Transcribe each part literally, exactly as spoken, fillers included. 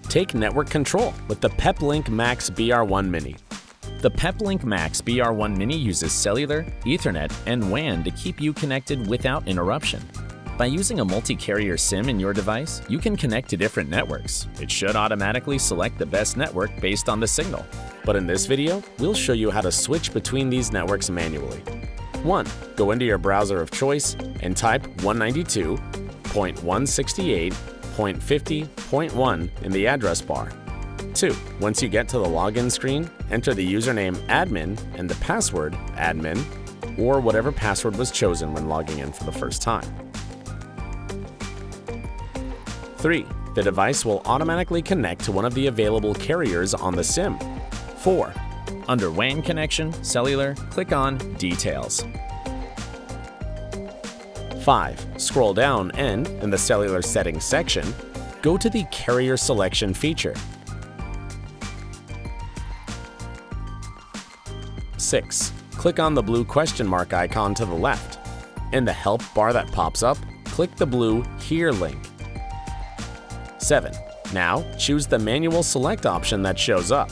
Take network control with the Peplink MAX B R one Mini. The Peplink MAX B R one Mini uses cellular, Ethernet, and W A N to keep you connected without interruption. By using a multi-carrier SIM in your device, you can connect to different networks. It should automatically select the best network based on the signal. But in this video, we'll show you how to switch between these networks manually. one. Go into your browser of choice and type one ninety-two dot one one sixty-eight dot one fifty dot one in the address bar. two. Once you get to the login screen, enter the username admin and the password admin, or whatever password was chosen when logging in for the first time. three. The device will automatically connect to one of the available carriers on the SIM. four. Under W A N connection, cellular, click on Details. five. Scroll down and, in the cellular settings section, go to the Carrier Selection feature. six. Click on the blue question mark icon to the left. In the help bar that pops up, click the blue Here link. seven. Now, choose the manual select option that shows up.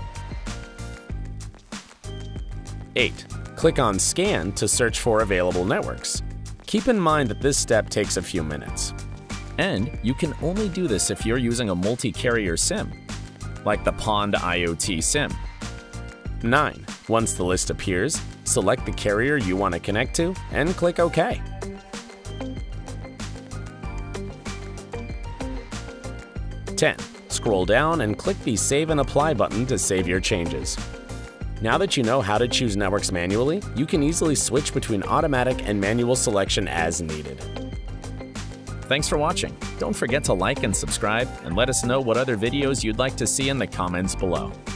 eight. Click on Scan to search for available networks. Keep in mind that this step takes a few minutes. And you can only do this if you're using a multi-carrier SIM, like the Pond IoT SIM. nine. Once the list appears, select the carrier you want to connect to and click OK. ten. Scroll down and click the Save and Apply button to save your changes. Now that you know how to choose networks manually, you can easily switch between automatic and manual selection as needed. Thanks for watching. Don't forget to like and subscribe, and let us know what other videos you'd like to see in the comments below.